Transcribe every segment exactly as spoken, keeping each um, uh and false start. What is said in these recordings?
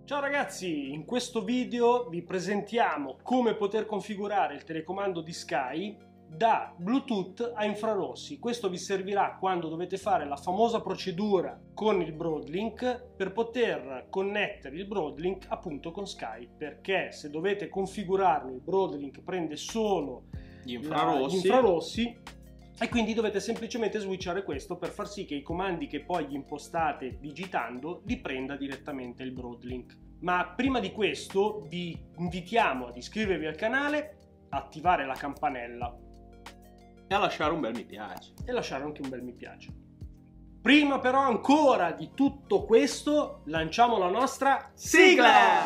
Ciao ragazzi, in questo video vi presentiamo come poter configurare il telecomando di Sky da Bluetooth a infrarossi. Questo vi servirà quando dovete fare la famosa procedura con il Broadlink per poter connettere il Broadlink appunto con Sky, perché se dovete configurarlo il Broadlink prende solo gli infrarossi, la, gli infrarossi e quindi dovete semplicemente switchare questo per far sì che i comandi che poi gli impostate digitando li prenda direttamente il Broadlink. Ma prima di questo vi invitiamo ad iscrivervi al canale, attivare la campanella e a lasciare un bel mi piace. E lasciare anche un bel mi piace. Prima però ancora di tutto questo, lanciamo la nostra sigla!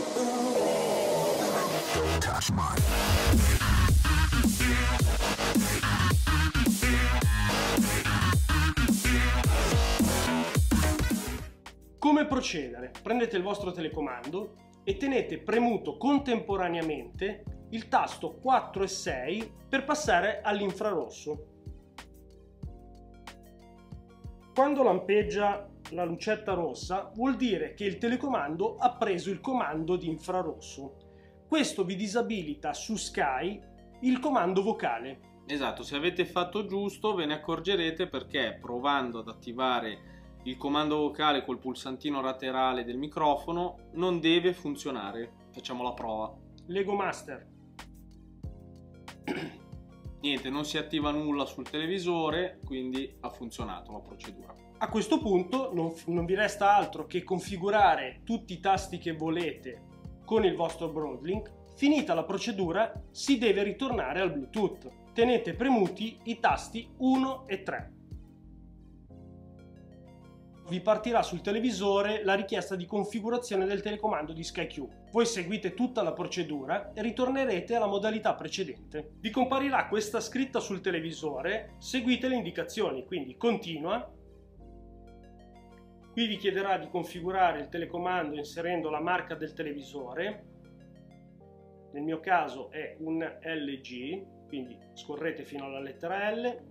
Come procedere? Prendete il vostro telecomando e tenete premuto contemporaneamente il tasto quattro e sei per passare all'infrarosso. Quando lampeggia la lucetta rossa vuol dire che il telecomando ha preso il comando di infrarosso. Questo vi disabilita su Sky il comando vocale. Esatto, se avete fatto giusto ve ne accorgerete perché provando ad attivare il comando vocale col pulsantino laterale del microfono non deve funzionare. Facciamo la prova. Lego Master. Niente, non si attiva nulla sul televisore, quindi ha funzionato la procedura. A questo punto non, non vi resta altro che configurare tutti i tasti che volete con il vostro Broadlink. Finita la procedura si deve ritornare al Bluetooth. Tenete premuti i tasti uno e tre. Vi partirà sul televisore la richiesta di configurazione del telecomando di SkyQ. Voi seguite tutta la procedura e ritornerete alla modalità precedente. Vi comparirà questa scritta sul televisore, seguite le indicazioni, quindi continua. Qui vi chiederà di configurare il telecomando inserendo la marca del televisore. Nel mio caso è un L G, quindi scorrete fino alla lettera L.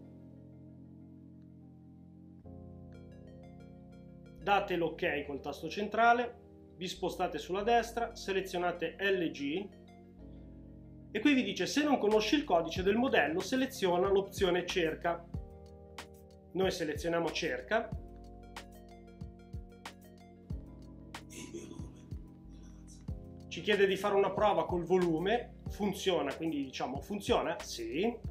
Date l'ok col tasto centrale, vi spostate sulla destra, selezionate L G e qui vi dice se non conosci il codice del modello seleziona l'opzione cerca. Noi selezioniamo cerca. Ci chiede di fare una prova col volume, funziona, quindi diciamo funziona, sì.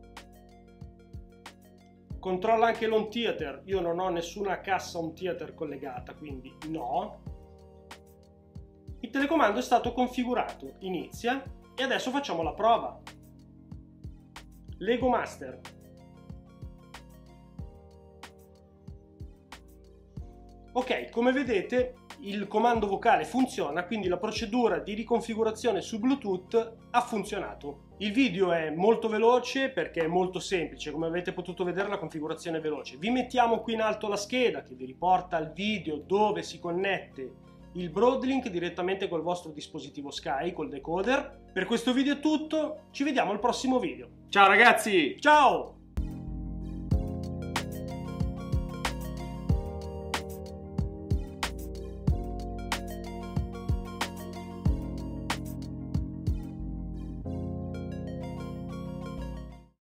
Controlla anche l'home theater, io non ho nessuna cassa home theater collegata, quindi no. Il telecomando è stato configurato, inizia e adesso facciamo la prova. Lego Master. Ok, come vedete il comando vocale funziona, quindi la procedura di riconfigurazione su Bluetooth ha funzionato. Il video è molto veloce perché è molto semplice, come avete potuto vedere la configurazione è veloce. Vi mettiamo qui in alto la scheda che vi riporta al video dove si connette il Broadlink direttamente col vostro dispositivo Sky, col decoder. Per questo video è tutto, ci vediamo al prossimo video. Ciao ragazzi! Ciao!